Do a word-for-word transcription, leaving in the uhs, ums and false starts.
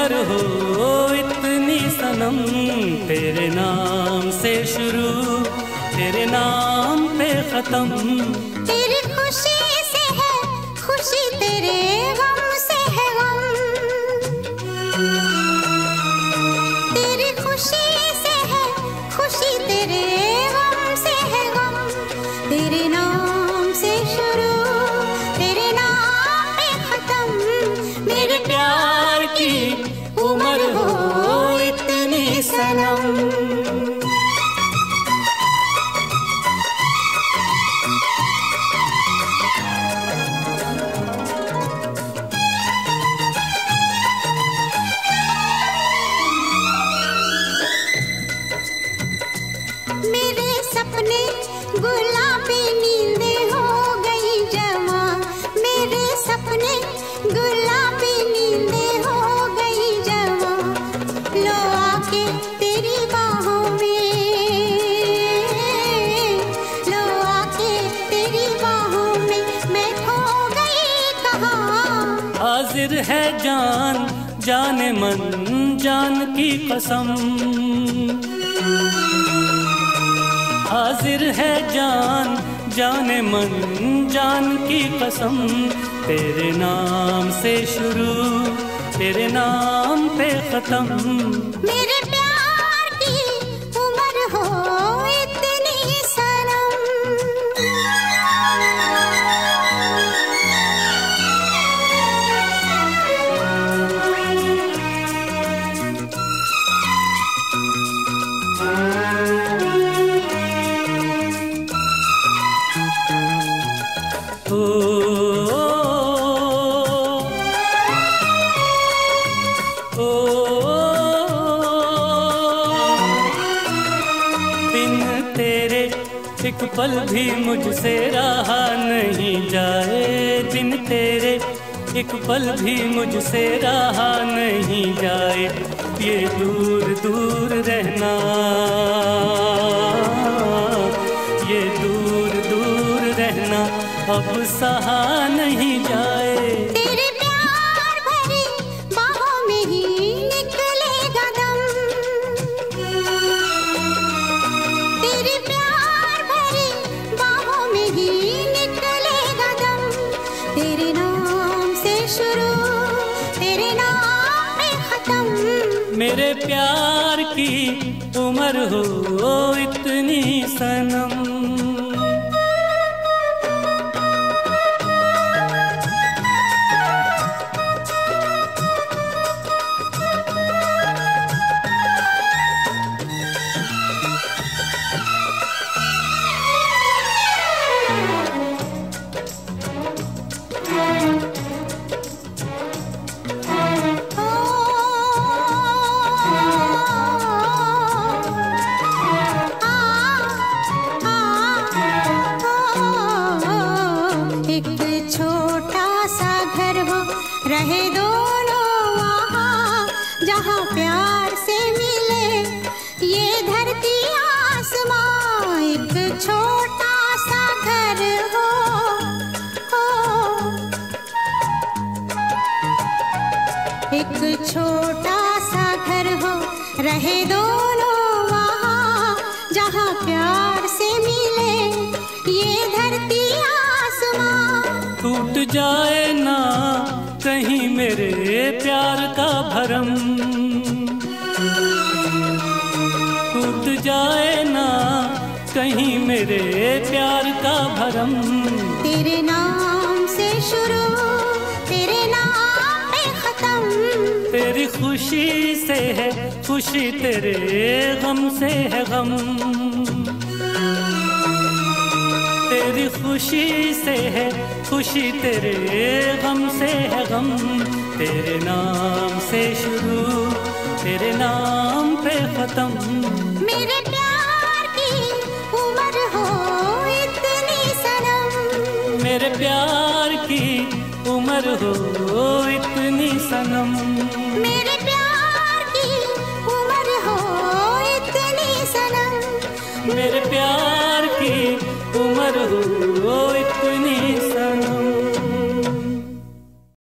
उम्र हो इतनी सनम, तेरे नाम से शुरू तेरे नाम पे खत्म। तेरी खुशी से है खुशी, तेरे गम से है गम। तेरी खुशी से है खुशी, तेरे गम से है गम। तेरे नाम से शुरू तेरे नाम पे खत्म। मेरे प्यार की उम्र हो इतनी सनम। गुलाबी नींदें हो गई जवा, मेरे सपने गुलाबी नींदें हो गई जवा। लो आके तेरी बाहों में, लो आके तेरी बाहों में, मैं खो गई कहाँ। हाजिर है जान जाने मन जान की कसम, हाजिर है जान जाने मन जान की कसम। तेरे नाम से शुरू तेरे नाम पे खत्म। मेरे प्यार की उम्र हो इतनी सनम। एक पल भी मुझसे रहा नहीं जाए, बिन तेरे एक पल भी मुझसे रहा नहीं जाए। ये दूर दूर रहना, ये दूर दूर रहना अब सहा नहीं जाए। तेरे प्यार भरी बाहों में ही निकलेगा दम। तेरे प्यार भरी बाहों में ही निकलेगा दम। तेरे नाम से शुरू तेरे नाम पे खत्म। मेरे प्यार की उम्र हो इतनी सनम। रहे दोनों वहाँ जहाँ प्यार से मिले ये धरती आसमां। एक छोटा सा घर हो, हो एक छोटा सा घर हो, रहे दोनों वहाँ जहाँ प्यार से मिले ये धरती आसमां। टूट जाए ना कहीं मेरे प्यार का भरम, टूट जाए ना कहीं मेरे प्यार का भरम। तेरे नाम से शुरू तेरे नाम पे खत्म। तेरी खुशी से है खुशी, तेरे गम से है गम। तेरी खुशी से है खुशी, तेरे गम से है गम। तेरे नाम से शुरू तेरे नाम पे खत्म। मेरे प्यार की उम्र हो इतनी सनम। मेरे प्यार की उम्र हो इतनी सनम। मेरे प्यार की उम्र हो इतनी सनम। मेरे प्यार की उम्र हो